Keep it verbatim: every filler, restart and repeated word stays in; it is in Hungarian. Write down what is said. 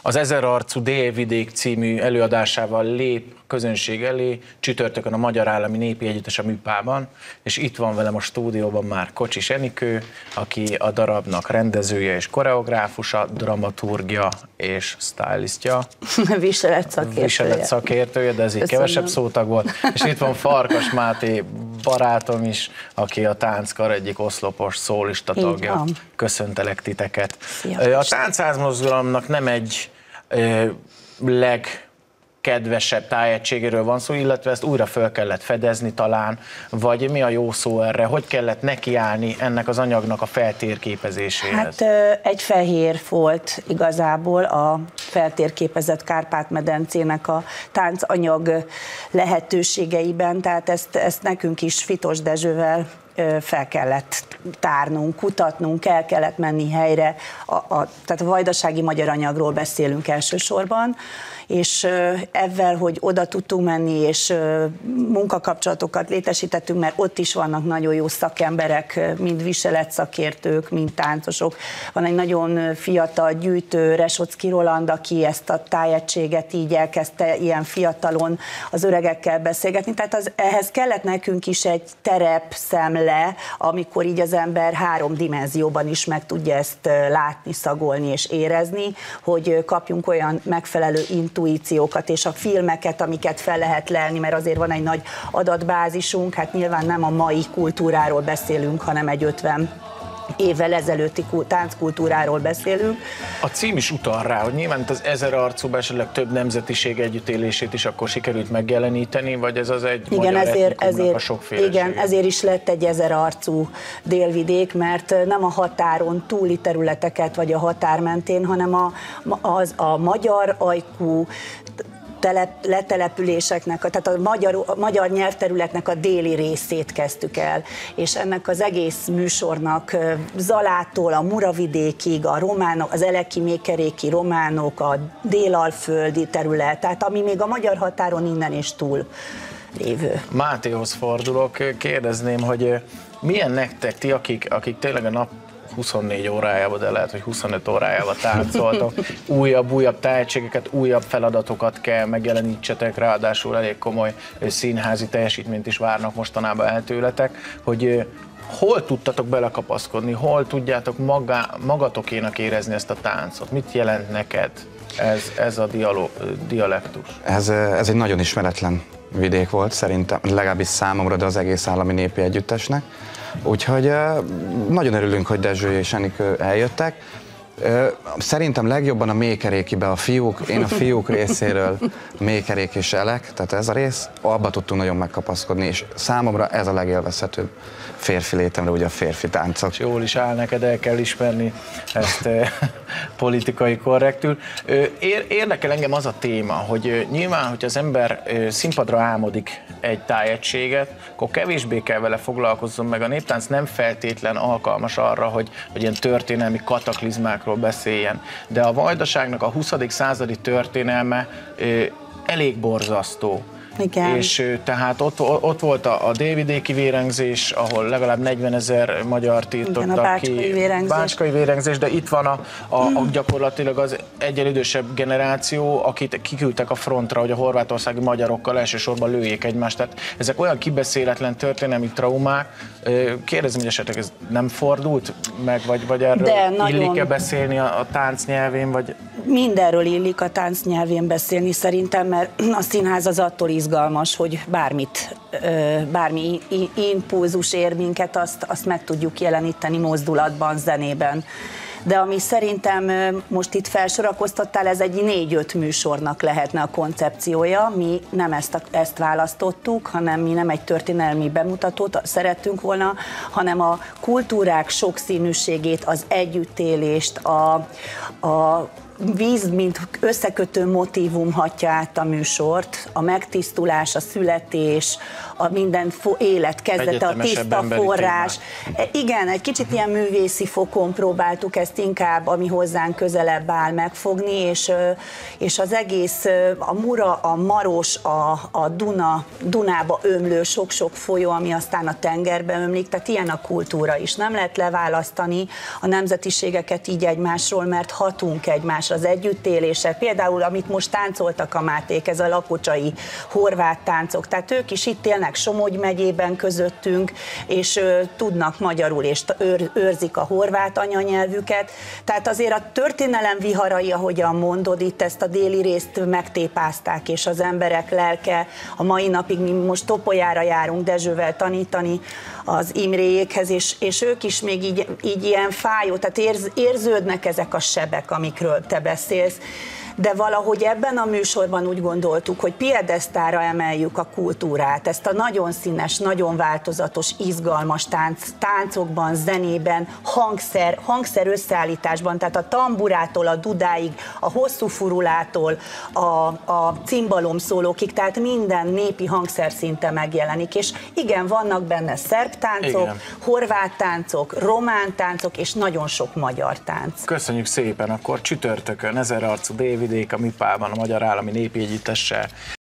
Az Ezerarcú Délvidék című előadásával lép közönség elé csütörtökön a Magyar Állami Népi Együttes a Műpában, és itt van velem a stúdióban már Kocsis Enikő, aki a darabnak rendezője és koreográfusa, dramaturgia és stylistja. Viselet szakértője. Viselet szakértője, de ez így kevesebb szótag volt. És itt van Farkas Máté barátom is, aki a Tánckar egyik oszlopos szólista tagja. Köszöntelek titeket. Szia. A táncmozgalomnak nem egy ö, legkedvesebb tájegységéről van szó, illetve ezt újra föl kellett fedezni talán, vagy mi a jó szó erre? Hogy kellett nekiállni ennek az anyagnak a feltérképezéséhez? Hát egy fehér volt igazából a feltérképezett Kárpát-medencének a táncanyag lehetőségeiben, tehát ezt, ezt nekünk is Fitos Dezsővel fel kellett tárnunk, kutatnunk, el kellett menni helyre, a, a, tehát a vajdasági magyar anyagról beszélünk elsősorban, és ezzel, hogy oda tudtunk menni, és munkakapcsolatokat létesítettünk, mert ott is vannak nagyon jó szakemberek, mind viseletszakértők, mind táncosok. Van egy nagyon fiatal gyűjtő, Resocki Roland, aki ezt a tájegységet így elkezdte ilyen fiatalon az öregekkel beszélgetni. Tehát az, ehhez kellett nekünk is egy terepszemle, amikor így az ember három dimenzióban is meg tudja ezt látni, szagolni és érezni, hogy kapjunk olyan megfelelő intuíciókat és a filmeket, amiket fel lehet lelni, mert azért van egy nagy adatbázisunk, hát nyilván nem a mai kultúráról beszélünk, hanem egy ötven évvel ezelőtti tánckultúráról beszélünk. A cím is utal rá, hogy nyilván itt az Ezerarcúban esetleg több nemzetiség együttélését is akkor sikerült megjeleníteni, vagy ez az egy igen, magyar ezért, ezért, a sokfélesége? Igen, ezért is lett egy ezerarcú délvidék, mert nem a határon túli területeket, vagy a határ mentén, hanem a, az, a magyar ajkú Telep, letelepüléseknek, tehát a magyar, a magyar nyelvterületnek a déli részét kezdtük el, és ennek az egész műsornak Zalától a Muravidékig, a románok, az eleki-mékeréki románok, a délalföldi terület, tehát ami még a magyar határon innen és túl lévő. Mátéhoz fordulok, kérdezném, hogy milyen nektek ti, akik, akik tényleg a nap huszonnégy órájában, de lehet, hogy huszonöt órájában táncoltok, újabb, újabb tehetségeket, újabb feladatokat kell megjelenítsetek, ráadásul elég komoly színházi teljesítményt is várnak mostanában el tőletek, hogy hol tudtatok belekapaszkodni, hol tudjátok magá, magatokénak érezni ezt a táncot? Mit jelent neked ez, ez a dialó, dialektus? Ez, ez egy nagyon ismeretlen vidék volt, szerintem, legalábbis számomra, de az egész állami népi együttesnek. Úgyhogy nagyon örülünk, hogy Dezső és Enikő eljöttek. Szerintem legjobban a mékerékibe a fiúk, én a fiúk részéről mékerék és elek, tehát ez a rész, abba tudtunk nagyon megkapaszkodni, és számomra ez a legélvezhetőbb férfi létemre, ugye a férfi táncok. Jól is áll neked, el kell ismerni ezt politikai korrektül. Érdekel engem az a téma, hogy nyilván, hogy az ember színpadra álmodik egy tájegységet, akkor kevésbé kell vele foglalkozzon, meg a néptánc nem feltétlen alkalmas arra, hogy, hogy ilyen történelmi kataklizmákról beszéljen. De a vajdaságnak a huszadik századi történelme elég borzasztó. Igen. És tehát ott, ott volt a, a délvidéki vérengzés, ahol legalább negyvenezer magyar tiltottak ki. Vérengzés. Bácskai vérengzés, de itt van a, a, a gyakorlatilag az egyen idősebb generáció, akit kiküldtek a frontra, hogy a horvátországi magyarokkal elsősorban lőjék egymást. Tehát ezek olyan kibeszéletlen történelmi traumák. Kérdezem, hogy esetleg ez nem fordult meg, vagy, vagy erről illik-e beszélni a, a tánc nyelvén? Vagy... Mindenről illik a tánc nyelvén beszélni szerintem, mert a színház az attól izgalmas, hogy bármit, bármi impulzus ér minket, azt, azt meg tudjuk jeleníteni mozdulatban, zenében. De ami szerintem most itt felsorakoztattál, ez egy négy-öt műsornak lehetne a koncepciója. Mi nem ezt, a, ezt választottuk, hanem mi nem egy történelmi bemutatót szerettünk volna, hanem a kultúrák sokszínűségét, az együttélést, a, a víz, mint összekötő motívum hatja át a műsort, a megtisztulás, a születés, a minden élet kezdete, a tiszta forrás. Témák. Igen, egy kicsit ilyen művészi fokon próbáltuk ezt inkább, ami hozzánk közelebb áll, megfogni, és, és az egész, a Mura, a Maros, a, a Duna, Dunába ömlő sok-sok folyó, ami aztán a tengerbe ömlik, tehát ilyen a kultúra is. Nem lehet leválasztani a nemzetiségeket így egymásról, mert hatunk egymásra. más az együttélések, például amit most táncoltak a Máték, ez a lakocsai horvát táncok, tehát ők is itt élnek Somogy megyében közöttünk, és ö, tudnak magyarul, és őr, őrzik a horvát anyanyelvüket, tehát azért a történelem viharai, ahogyan mondod, itt ezt a déli részt megtépázták, és az emberek lelke, a mai napig mi most Topolyára járunk Dezsővel tanítani az Imréjékhez, és, és ők is még így, így ilyen fájó, tehát érz, érződnek ezek a sebek, amikről te beszélsz, de valahogy ebben a műsorban úgy gondoltuk, hogy piedesztára emeljük a kultúrát, ezt a nagyon színes, nagyon változatos, izgalmas tánc, táncokban, zenében, hangszer, hangszer összeállításban, tehát a tamburától a dudáig, a hosszú furulától a, a cimbalom szólókig, tehát minden népi hangszer szinte megjelenik, és igen, vannak benne szerb táncok, igen, horvát táncok, román táncok, és nagyon sok magyar tánc. Köszönjük szépen, akkor csütörtökön Ezerarcú Dévidék a MIPÁ-ban, a Magyar Állami Népi Együttessel